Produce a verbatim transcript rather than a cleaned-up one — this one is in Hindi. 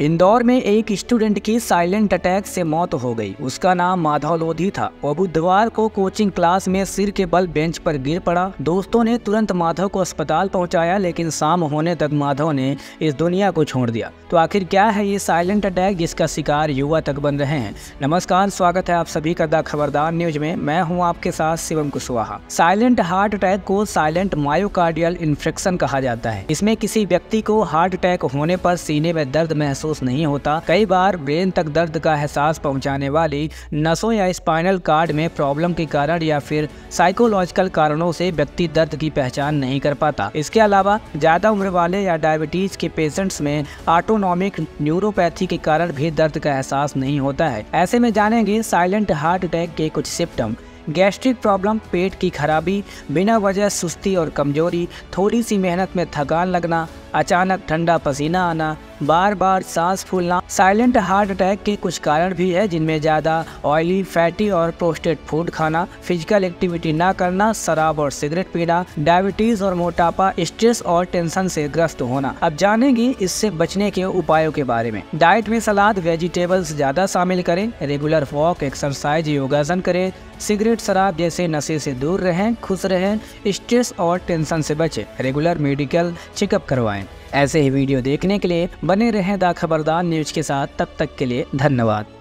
इंदौर में एक स्टूडेंट की साइलेंट अटैक से मौत हो गई। उसका नाम माधव लोधी था। वो बुधवार को कोचिंग क्लास में सिर के बल बेंच पर गिर पड़ा। दोस्तों ने तुरंत माधव को अस्पताल पहुंचाया, लेकिन शाम होने तक माधव ने इस दुनिया को छोड़ दिया। तो आखिर क्या है ये साइलेंट अटैक जिसका शिकार युवा तक बन रहे हैं। नमस्कार, स्वागत है आप सभी का द खबरदार न्यूज में। मैं हूँ आपके साथ Shivam Kushwaha. Silent heart attack को साइलेंट मायोकार्डियल इन्फेक्शन कहा जाता है। इसमें किसी व्यक्ति को हार्ट अटैक होने पर सीने में दर्द महसूस नहीं होता। कई बार ब्रेन तक दर्द का एहसास पहुंचाने वाली नसों या स्पाइनल कार्ड में प्रॉब्लम के कारण या फिर साइकोलॉजिकल कारणों से व्यक्ति दर्द की पहचान नहीं कर पाता। इसके अलावा ज्यादा उम्र वाले या डायबिटीज के पेशेंट्स में ऑटोनॉमिक न्यूरोपैथी के कारण भी दर्द का एहसास नहीं होता है। ऐसे में जानेंगे साइलेंट हार्ट अटैक के कुछ सिम्टम। गैस्ट्रिक प्रॉब्लम, पेट की खराबी, बिना वजह सुस्ती और कमजोरी, थोड़ी सी मेहनत में थकान लगना, अचानक ठंडा पसीना आना, बार बार सांस फूलना। साइलेंट हार्ट अटैक के कुछ कारण भी है, जिनमें ज़्यादा ऑयली, फैटी और प्रोसेस्ड फूड खाना, फिजिकल एक्टिविटी ना करना, शराब और सिगरेट पीना, डायबिटीज़ और मोटापा, स्ट्रेस और टेंशन से ग्रस्त होना। अब जानेंगे इससे बचने के उपायों के बारे में। डाइट में सलाद, वेजिटेबल्स ज़्यादा शामिल करें, रेगुलर वॉक, एक्सरसाइज, योगासन करें, सिगरेट, शराब जैसे नशे से दूर रहें, खुश रहें, स्ट्रेस और टेंशन से बचें, रेगुलर मेडिकल चेकअप करवाएं। ऐसे ही वीडियो देखने के लिए बने रहें द खबरदार न्यूज के साथ। तब तक के लिए धन्यवाद।